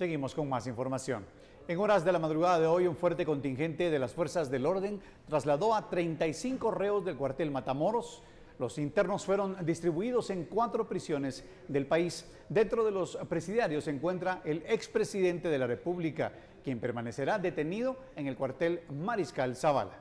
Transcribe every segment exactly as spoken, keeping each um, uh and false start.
Seguimos con más información. En horas de la madrugada de hoy, un fuerte contingente de las fuerzas del orden trasladó a treinta y cinco reos del cuartel Matamoros. Los internos fueron distribuidos en cuatro prisiones del país. Dentro de los presidiarios se encuentra el expresidente de la República, quien permanecerá detenido en el cuartel Mariscal Zavala.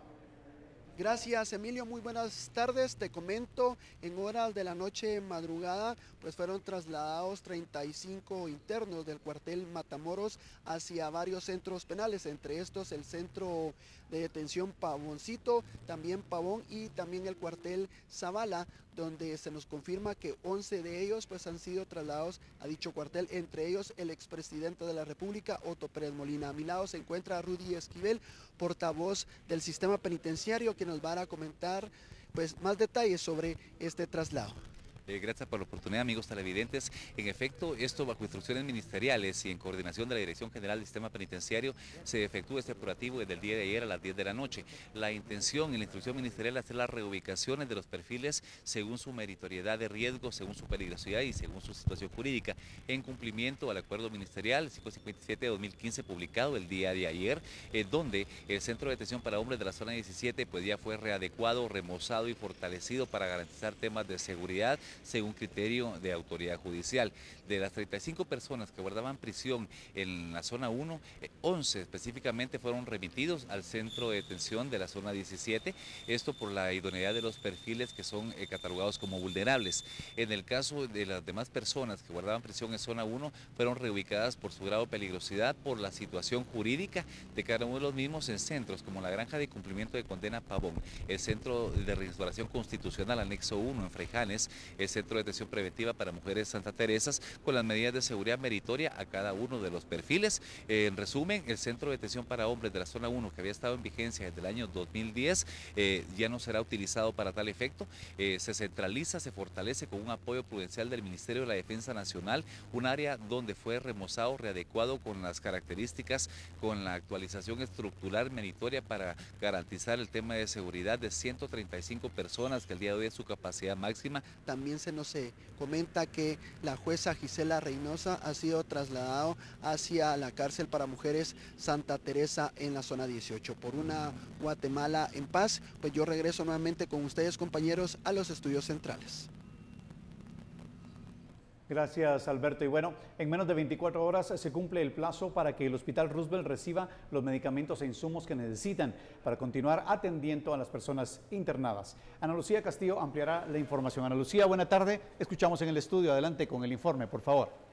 Gracias, Emilio, muy buenas tardes. Te comento, en horas de la noche madrugada, pues fueron trasladados treinta y cinco internos del cuartel Matamoros hacia varios centros penales, entre estos el centro de detención Pavoncito, también Pavón y también el cuartel Zavala, donde se nos confirma que once de ellos pues han sido trasladados a dicho cuartel, entre ellos el expresidente de la República, Otto Pérez Molina. A mi lado se encuentra Rudy Esquivel, portavoz del sistema penitenciario, que nos va a comentar pues más detalles sobre este traslado. Eh, gracias por la oportunidad, amigos televidentes. En efecto, esto bajo instrucciones ministeriales y en coordinación de la Dirección General del Sistema Penitenciario se efectúa este operativo desde el día de ayer a las diez de la noche. La intención y la instrucción ministerial es hacer las reubicaciones de los perfiles según su meritoriedad de riesgo, según su peligrosidad y según su situación jurídica, en cumplimiento al acuerdo ministerial quinientos cincuenta y siete de dos mil quince publicado el día de ayer, eh, donde el centro de detención para hombres de la zona diecisiete pues ya fue readecuado, remozado y fortalecido para garantizar temas de seguridad según criterio de autoridad judicial. De las treinta y cinco personas que guardaban prisión en la zona uno, once específicamente fueron remitidos al centro de detención de la zona diecisiete, esto por la idoneidad de los perfiles que son eh, catalogados como vulnerables. En el caso de las demás personas que guardaban prisión en zona uno, fueron reubicadas por su grado de peligrosidad, por la situación jurídica de cada uno de los mismos en centros como la Granja de Cumplimiento de Condena Pavón, el Centro de Restauración Constitucional Anexo uno en Freijanes, el Centro de Detención Preventiva para Mujeres Santa Teresas, con las medidas de seguridad meritoria a cada uno de los perfiles. Eh, en resumen, el Centro de Detención para Hombres de la zona uno, que había estado en vigencia desde el año dos mil diez, eh, ya no será utilizado para tal efecto. Eh, se centraliza, se fortalece con un apoyo prudencial del Ministerio de la Defensa Nacional, un área donde fue remozado, readecuado con las características, con la actualización estructural meritoria para garantizar el tema de seguridad de ciento treinta y cinco personas, que el día de hoy es su capacidad máxima. También se nos se comenta que la jueza Gisela Reynosa ha sido trasladado hacia la cárcel para mujeres Santa Teresa en la zona dieciocho. Por una Guatemala en paz, pues yo regreso nuevamente con ustedes, compañeros, a los estudios centrales. Gracias, Alberto. Y bueno, en menos de veinticuatro horas se cumple el plazo para que el Hospital Roosevelt reciba los medicamentos e insumos que necesitan para continuar atendiendo a las personas internadas. Ana Lucía Castillo ampliará la información. Ana Lucía, buena tarde. Escuchamos en el estudio. Adelante con el informe, por favor.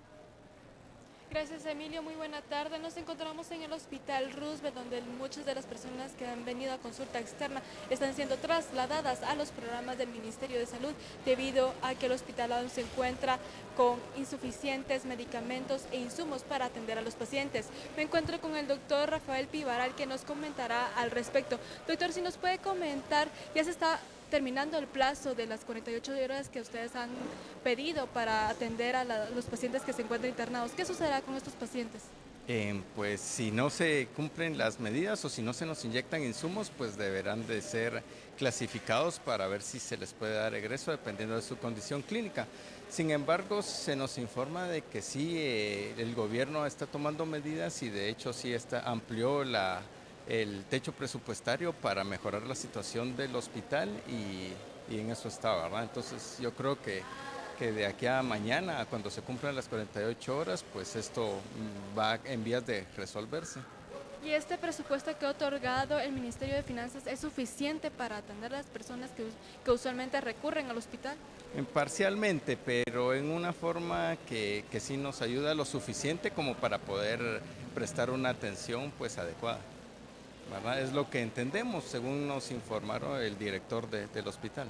Gracias, Emilio, muy buena tarde. Nos encontramos en el Hospital Roosevelt, donde muchas de las personas que han venido a consulta externa están siendo trasladadas a los programas del Ministerio de Salud debido a que el hospital aún se encuentra con insuficientes medicamentos e insumos para atender a los pacientes. Me encuentro con el doctor Rafael Pivaral, que nos comentará al respecto. Doctor, si nos puede comentar, ya se está terminando el plazo de las cuarenta y ocho horas que ustedes han pedido para atender a la, los pacientes que se encuentran internados. ¿Qué sucederá con estos pacientes? Eh, pues si no se cumplen las medidas o si no se nos inyectan insumos, pues deberán de ser clasificados para ver si se les puede dar egreso dependiendo de su condición clínica. Sin embargo, se nos informa de que sí, eh, el gobierno está tomando medidas y de hecho sí está, amplió la... el techo presupuestario para mejorar la situación del hospital y, y en eso está, ¿verdad? Entonces yo creo que, que de aquí a mañana, cuando se cumplan las cuarenta y ocho horas, pues esto va en vías de resolverse. ¿Y este presupuesto que ha otorgado el Ministerio de Finanzas es suficiente para atender a las personas que, que usualmente recurren al hospital? Parcialmente, pero en una forma que, que sí nos ayuda lo suficiente como para poder prestar una atención pues adecuada. ¿Verdad? Es lo que entendemos, según nos informaron el director de, del hospital.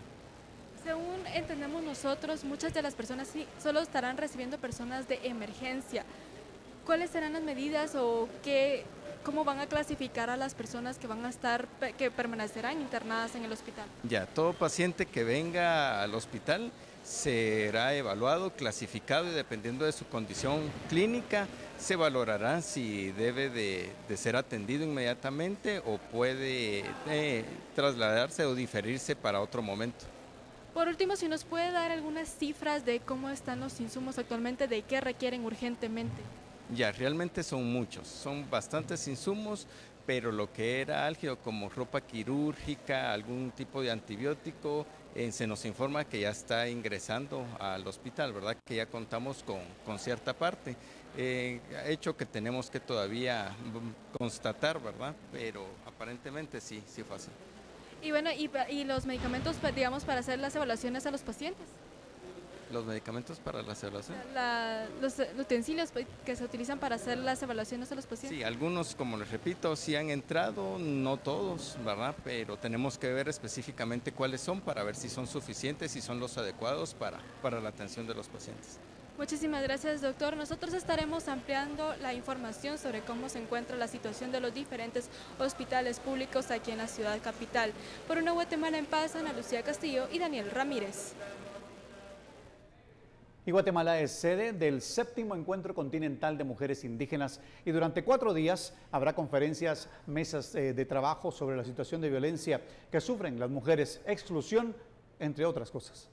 Según entendemos nosotros, muchas de las personas sí, solo estarán recibiendo personas de emergencia. ¿Cuáles serán las medidas o qué, cómo van a clasificar a las personas que van a estar, que permanecerán internadas en el hospital? Ya, todo paciente que venga al hospital será evaluado, clasificado y dependiendo de su condición clínica se valorará si debe de, de ser atendido inmediatamente o puede eh, trasladarse o diferirse para otro momento. Por último, si nos puede dar algunas cifras de cómo están los insumos actualmente, de qué requieren urgentemente. Ya, realmente son muchos, son bastantes insumos, pero lo que era álgido como ropa quirúrgica, algún tipo de antibiótico, eh, se nos informa que ya está ingresando al hospital, ¿verdad? Que ya contamos con, con cierta parte, eh, hecho que tenemos que todavía constatar, ¿verdad? Pero aparentemente sí, sí fue así. Y bueno, y, y los medicamentos, digamos, para hacer las evaluaciones a los pacientes. ¿Los medicamentos para la evaluación? La, los utensilios que se utilizan para hacer las evaluaciones a los pacientes. Sí, algunos, como les repito, sí han entrado, no todos, ¿verdad? Pero tenemos que ver específicamente cuáles son para ver si son suficientes y son los adecuados para, para la atención de los pacientes. Muchísimas gracias, doctor. Nosotros estaremos ampliando la información sobre cómo se encuentra la situación de los diferentes hospitales públicos aquí en la ciudad capital. Por una Guatemala en paz, Ana Lucía Castillo y Daniel Ramírez. Y Guatemala es sede del séptimo Encuentro Continental de Mujeres Indígenas y durante cuatro días habrá conferencias, mesas eh, de trabajo sobre la situación de violencia que sufren las mujeres, exclusión, entre otras cosas.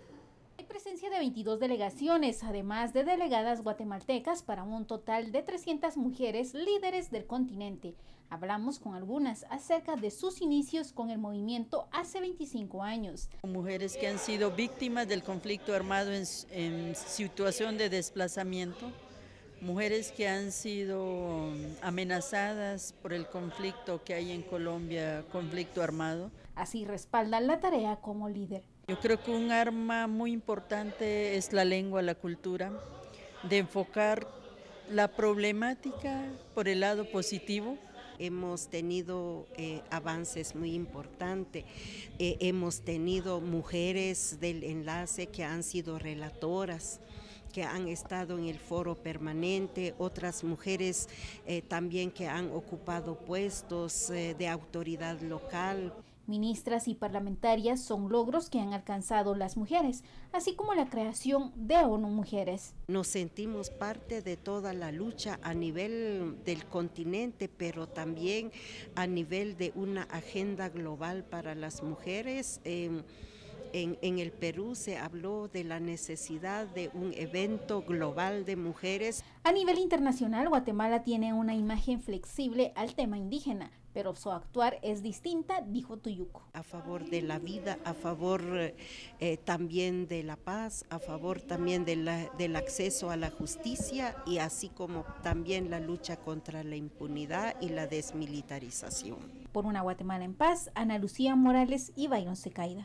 Hay presencia de veintidós delegaciones, además de delegadas guatemaltecas, para un total de trescientas mujeres líderes del continente. Hablamos con algunas acerca de sus inicios con el movimiento hace veinticinco años. Mujeres que han sido víctimas del conflicto armado en, en situación de desplazamiento, mujeres que han sido amenazadas por el conflicto que hay en Colombia, conflicto armado. Así respaldan la tarea como líder. Yo creo que un arma muy importante es la lengua, la cultura, de enfocar la problemática por el lado positivo. Hemos tenido eh, avances muy importantes, eh, hemos tenido mujeres del enlace que han sido relatoras, que han estado en el foro permanente, otras mujeres eh, también que han ocupado puestos eh, de autoridad local. Ministras y parlamentarias son logros que han alcanzado las mujeres, así como la creación de ONU Mujeres. Nos sentimos parte de toda la lucha a nivel del continente, pero también a nivel de una agenda global para las mujeres. Eh, En, en el Perú se habló de la necesidad de un evento global de mujeres. A nivel internacional, Guatemala tiene una imagen flexible al tema indígena, pero su actuar es distinta, dijo Tuyuco. A favor de la vida, a favor eh, también de la paz, a favor también de la, del acceso a la justicia y así como también la lucha contra la impunidad y la desmilitarización. Por una Guatemala en paz, Ana Lucía Morales y Byron Secaida.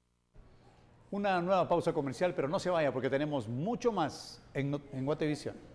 Una nueva pausa comercial, pero no se vaya porque tenemos mucho más en, en Guatevisión.